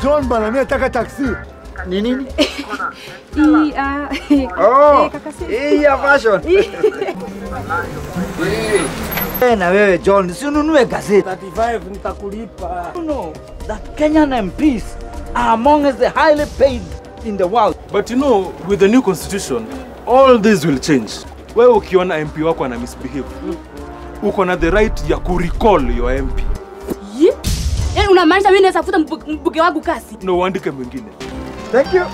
John bana, mimi nataka taxi. Nini? Ya fashion. Na wewe John, si ununue gazeti. 35 nitakulipa. You know that Kenyan MPs are among the highly paid in the world. But you know, with the new constitution, all this will change. Wewe ukiona MP wako ana misbehave, uko na the right ya ku-recall your MP. Yaani unamaanisha mimi naweza kufuta mbuge wangu kasi? No, uandike mwingine. Thank you.